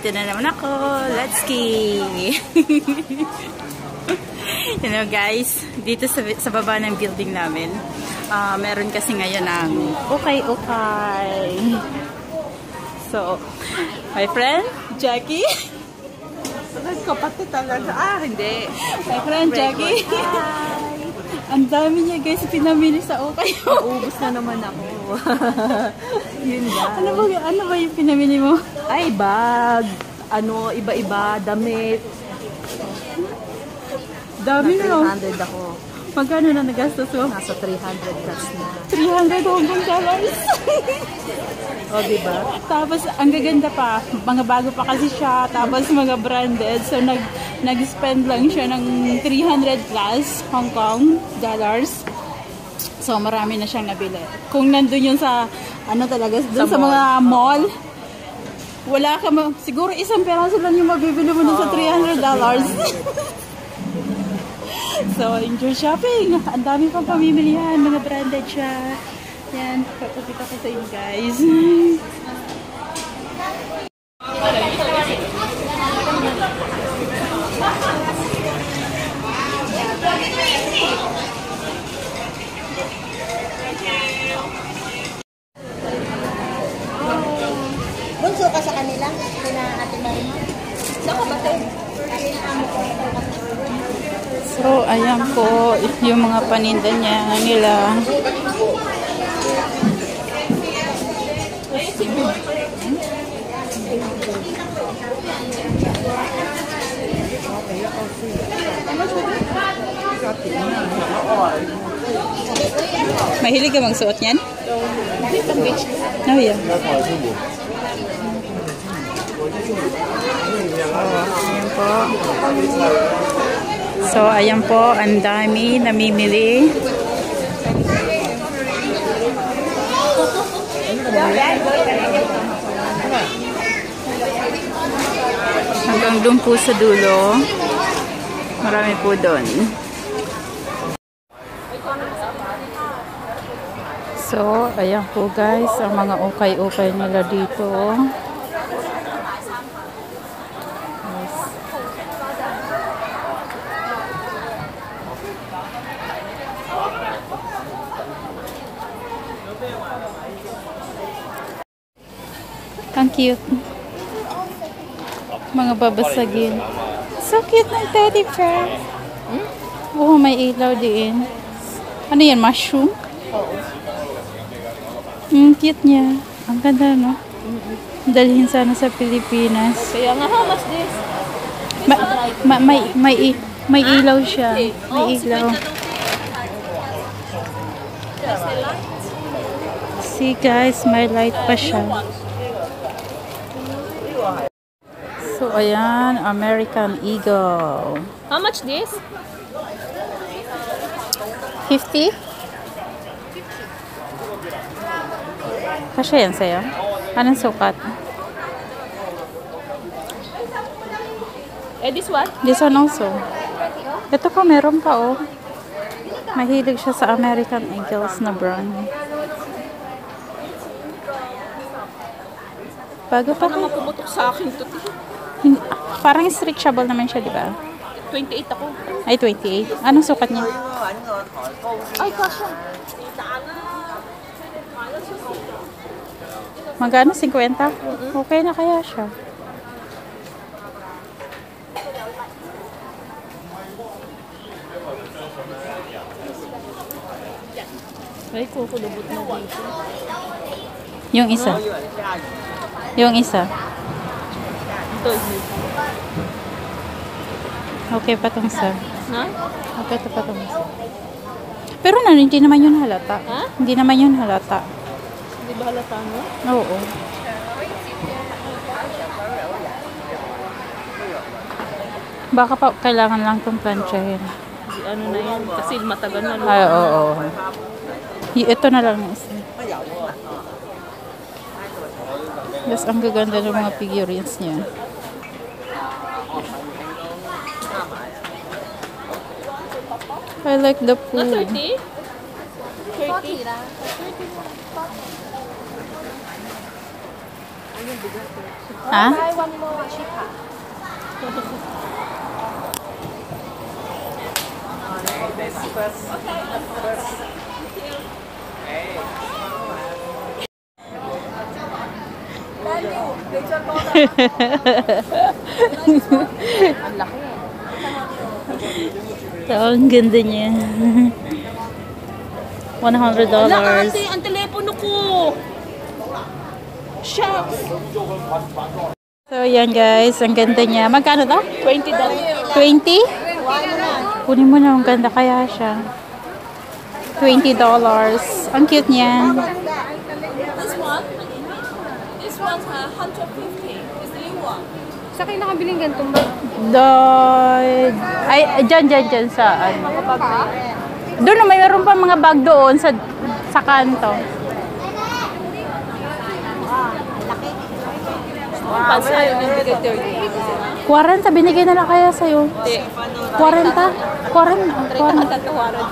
Nandito na naman ako. Let's ski! You know guys, dito sa baba ng building namin, meron kasi ngayon ng ukay-ukay. So, my friend, Jackie. Kapatid talaga. Hindi. My friend, Jackie. Ang dami niya guys pinamili sa ukay. Naubos na naman ako. Yun ba? Ano ba yung pinamili mo? Ay, bag. Iba-iba. Damit. Dami no? 300 ako. Magkano na nagastos mo? Nasa 300 plus na. 300 Hong Kong dollars. O, diba? Tapos, ang gaganda pa, mga bago pa kasi siya, tapos mga branded. So, nag-spend lang siya ng 300 plus Hong Kong dollars. So, marami na siyang nabili. Kung nandun yun sa, talaga, dun sa mga mall, wala ka siguro isang peraso lang yung mabibili mo dun sa $300. So, enjoy shopping. Ang dami pang pamimilihan, mga branded siya. Yan, papakita ko sa inyo guys. Bunso ka sa kanila? Kina Ate Marima? Saan ka ba tayo? So, ayan po yung mga paninda nila. Mahilig ka magsuot niyan? Oh, yeah. Ayan po. So, ayan po, ang dami namimili. Hanggang doon po sa dulo. Marami po doon. So, ayan po guys, ang mga ukay-ukay nila dito. Ang cute. Mga babasagin. So cute ng teddy bear. Oh, may ilaw din. Ano yan? Mushroom? Cute niya. Ang ganda, no? Dalhin sana sa Pilipinas. Kaya nga, how much this? May ilaw siya. May ilaw. See guys, may light pa siya. So, ayan, American Eagle. How much this? 50? Kasya yan sa'yo? Anong sukat? This one? This one also. Ito pa, meron pa, oh. Mahilig siya sa American Eagles na brand. Bago pa Parang pumutok sa akin to. Parang stretchable naman siya, di ba? 28 ako. Ay, 28. Anong sukat niya? Ay, kasha. Magkano? 50? Okay na kaya siya. Ay, kukulubot na dito. Yung isa. Yung isa. Ito. Okay pa tong isa. Ha? Okay pa tong isa. Pero hindi naman yun halata. Ha? Hindi naman yun halata. Hindi ba halata mo? Oo. Baka pa kailangan lang itong planchahin. Ano na yan? Kasi matagal na. Ay, oo. Ito na lang isa. Yes, ang gaganda ng mga figurines niya. I like the food. Na 30? 30? Ha? Buy one more cheaper. Ang laki. So, ang ganda niya. $100. Ate, ang telepono ko. Shucks. So, yan guys. Ang ganda niya. Magkano to? $20. 20? Kunin mo na. Ang ganda kaya siya. $20. Ang cute niya. This one's 150. Is the new one. Sa kayo nakabiling gantong bag? Ay, dyan sa ano. Doon, mayroon pa mga bag doon sa kanto. Pansa yun yung bigay 30. 40, binigay na lang kaya sa'yo. 40? 40? Tatawaran.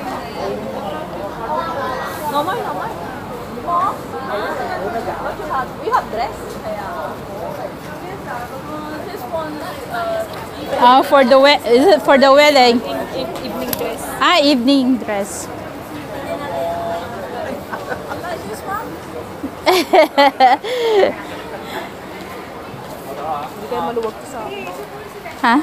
Normal. We have dress. This one, Is it for the wedding? evening dress. Evening dress. This one? Hindi kayo maluwag to sa akin. Ha?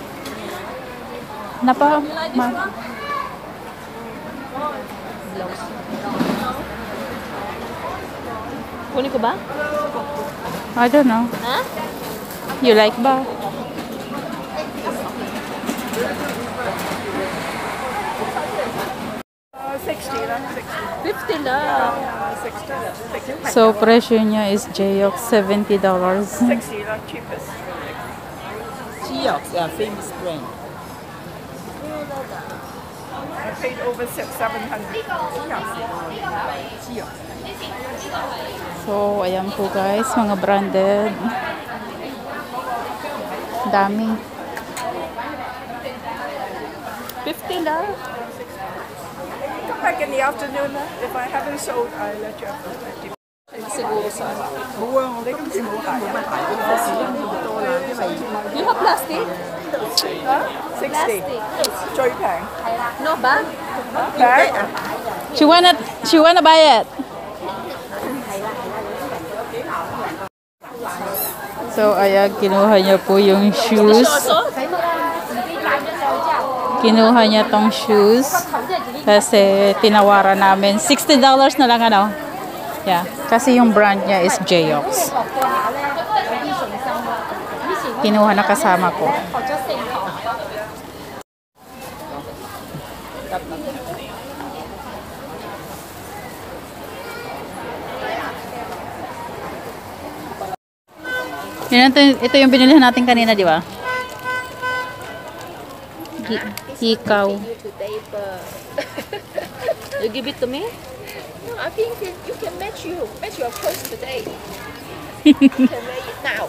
Kunin ko ba? I don't know. Ha? You like ba? $50 lang. So, presyo niya is JYOK $70. cheapest. Geox, famous brand. I paid over $700. Geox. So, ayan po guys, mga branded. Dami. $50 lang. Come back in the afternoon. If I haven't sold, I'll let you have the 50. Siguro sa ano. You have plastic? 60. Joy Pang. No bag? Bag? She wanna buy it. So, ayan, kinuha niya po yung shoes. Kinuha niya tong shoes. Kasi tinawaran namin. $60 na lang ano. Yeah. Kasi yung brand niya is JYOX. Kinuha na kasama ko. Ito yung binili natin kanina, di ba? Ikaw. You give it to me? No, I think that you can match your clothes today. You can wear it now.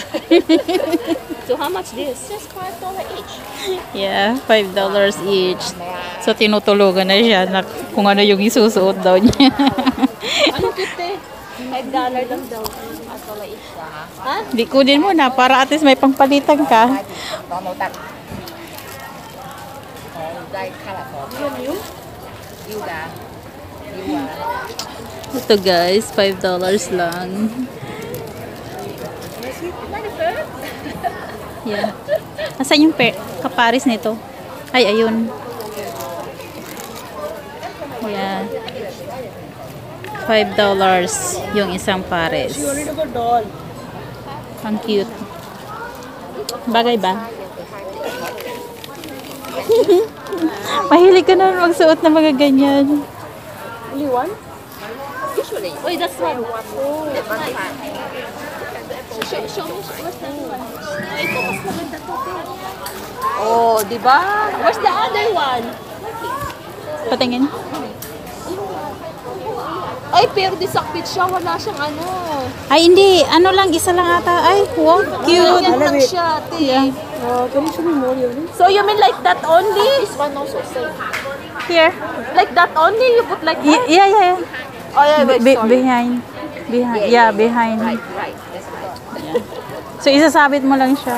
So how much this? Just $5 each. Yeah, $5 each. So, tinutulugan na siya na kung ano yung isusuot daw niya. Ano kite? $5 lang daw. $5 each lah. Ha? Di kunin mo na para at least may pangpalitan ka. Đó màu tặng. Đây colorful. You đã. You are. Ito guys, $5 lang. Yeah. Asan yung kaparis nito? Ay, ayun. Yeah. $5 yung isang pares. Ang cute. Bagay ba? Mahilig ka na magsuot ng mga ganyan. Only one? Usually. Wait, that's one. Oh, that's nice. Show me what's that one? Ito, mas maganda to. Oh, di ba? Where's the other one? Patingin. Ay, pero disakpit siya. Wala siyang ano. Ay, hindi. Ano lang, isa lang ata. Ay, wow, cute. Yan lang siya, te. Yeah. So you mean like that only? This one also same. Here. Like that only? You put like that? Yeah. Oh, yeah, wait, sorry. Behind. Yeah, behind. Right. That's So, isasabit mo lang siya.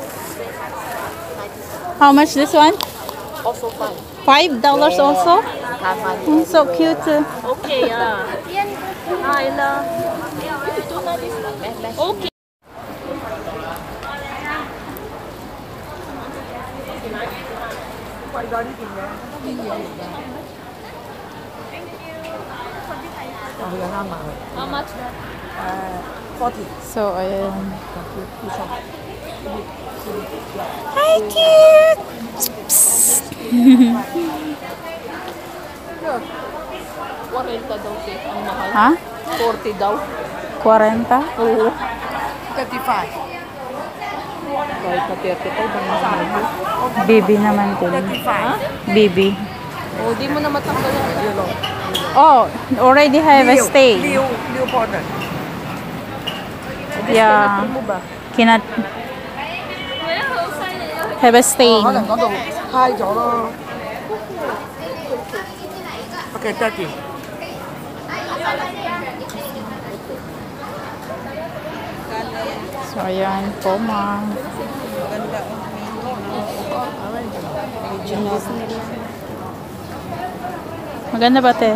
How much this one? Also fine. $5 also? Oh, so cute. Okay, yeah. Hi, love. Okay. How much? 40. So, ayan. Hi, cute! 40 daw, te. Ang mahal. Ha? 40 daw. 40? Oo. 35. Kahit na 35, ang mahal. Baby naman din. 35. Baby. Oh, di mo na matanggal yan. Oh, already have a stay. Liu partner. Yeah. Mo ba? Cannot have a stay. 可能嗰度嗨咗咯。Okay, 30. So, ayan po, ma. Maganda ba, te?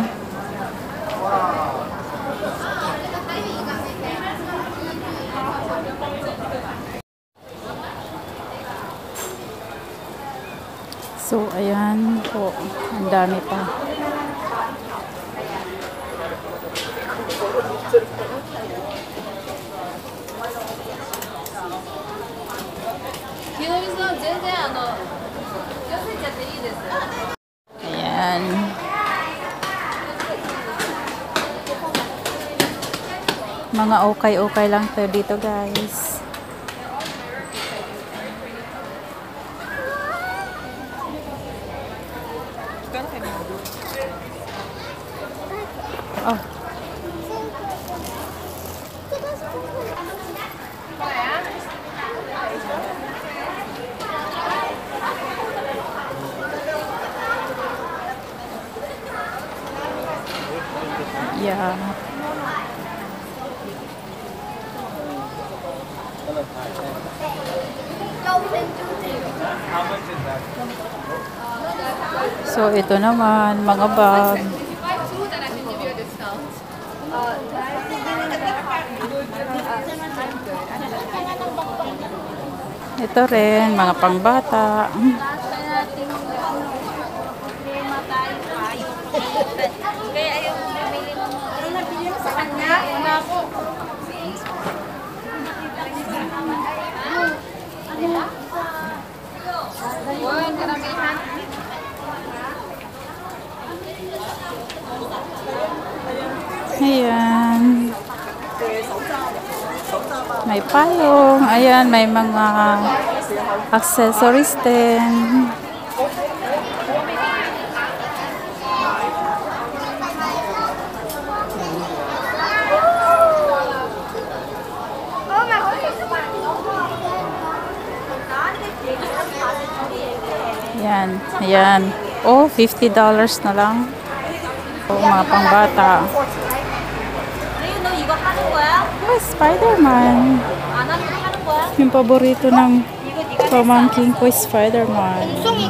So, ayan po. Ang dami pa. Ayan. Mga okay-okay lang to dito, guys. Oh. Yeah. So, ito naman, mga bag. Ito rin, mga pangbata. Ayan. May payong. Ayan, may mga accessories din. Ayan. Ayan. Oh, $50 na lang. Oh, mga pangbata. Oh, Spider-Man. Yung paborito ng pamangking ko, Spider-Man.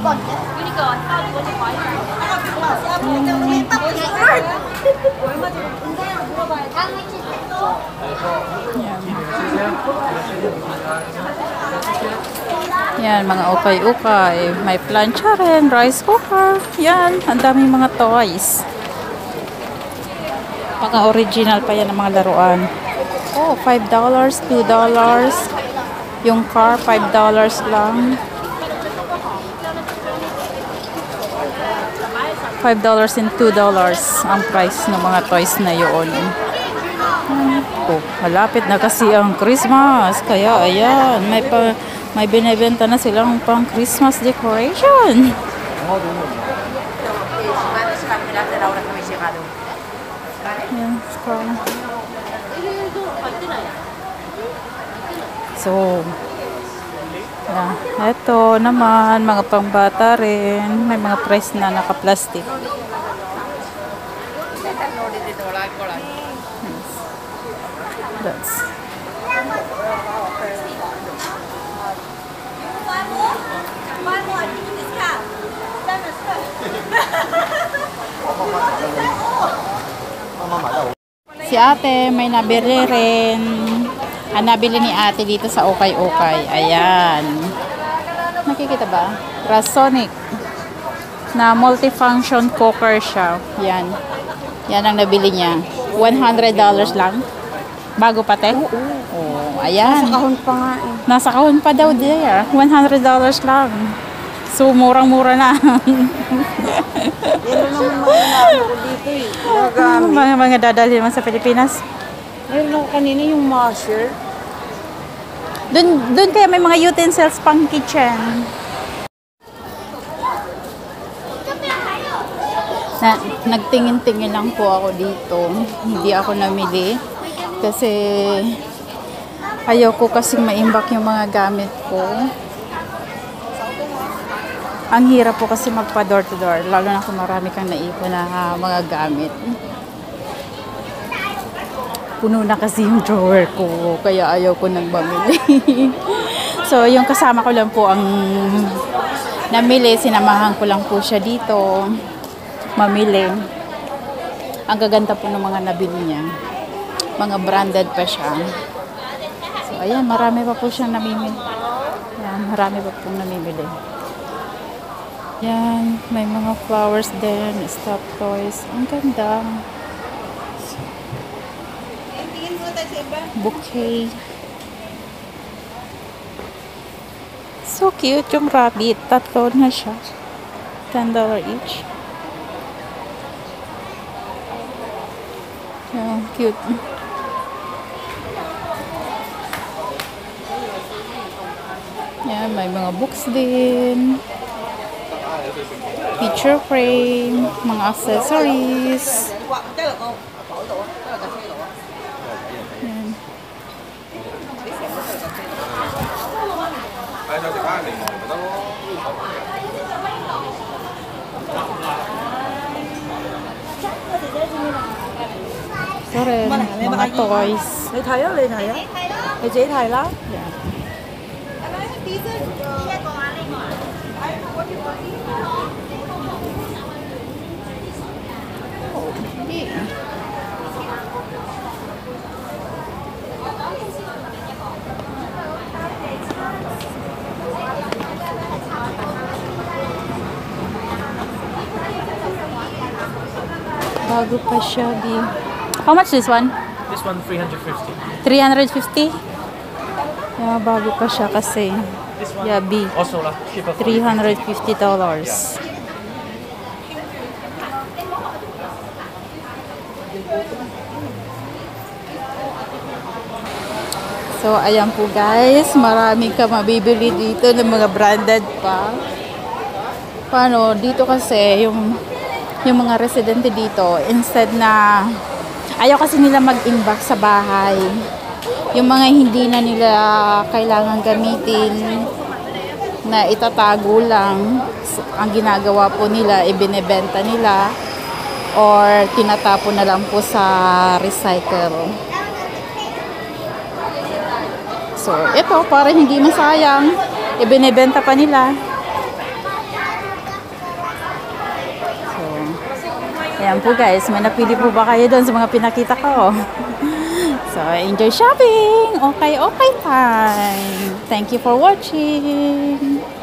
Yan, mga ukay-ukay. May plancha rin, rice cooker. Yan, ang daming mga toys. Mga original pa yan ang mga laruan. Oh, $5, $2. Yung car, $5 lang. $5 and $2 ang price ng mga toys na yun. Oh, malapit na kasi ang Christmas. Kaya, ayan, may binibenta na silang pang Christmas decoration. Ayan, so, yeah, eto naman, mga pangbata rin. May mga price na naka-plastic. That's ate, may nabili rin. Nabili ni ate dito sa Okay. Ayan. Nakikita ba? Rasonic. Na multifunction cooker siya. Yan. Yan ang nabili niya. $100 lang. Bago pa, te? Oo. Ayan. Nasa kahon pa nga eh. Nasa kahon pa daw there. $100 lang. So, murang-mura na. Yan naman mga inaano ko dito eh. Magagamit. mga dadalhin mo sa Pilipinas. Meron ako kanina yung masher. Doon kaya may mga utensils pang kitchen. Nagtingin-tingin lang po ako dito. Hindi ako namili. Kasi ayoko kasing maimbak yung mga gamit ko. Ang hirap po kasi magpa door to door. Lalo na kung marami kang naipon na mga gamit. Puno na kasi yung drawer ko, kaya ayaw ko nang mamili. So, yung kasama ko lang po ang namili. Sinamahan ko lang po siya dito mamili. Ang gaganda po ng mga nabili niya. Mga branded pa siya. So, ayan, marami pa po siyang namimili. Ayan, marami pa pong namimili. Ayan, may mga flowers din, stuffed toys. Ang ganda. Bouquet. So cute yung rabbit. Tatlo na siya. $10 each. Yeah, cute. Yan, may mga books din. Picture frame. Mga accessories. Yan. So rin, mga toys. 你睇啊，你睇啊，你自己睇啦。 Yan. Bago pa siya, di. How much this one? This one 350. 350? Yeah, bago pa siya kasi. This one Yeah, B. also lah cheaper. For $350. So, ayan po guys. Marami ka mabibili dito ng mga branded pa. Paano? Dito kasi, yung mga residente dito, instead na ayaw kasi nila mag-imbak sa bahay. Yung mga hindi na nila kailangan gamitin na itatago lang, ang ginagawa po nila, ibinebenta nila or tinatapon na lang po sa recycle. So, ito, para hindi masayang, ibinebenta pa nila. Ayan po guys, may napili po ba kayo doon sa mga pinakita ko? So, enjoy shopping! Okay time! Thank you for watching!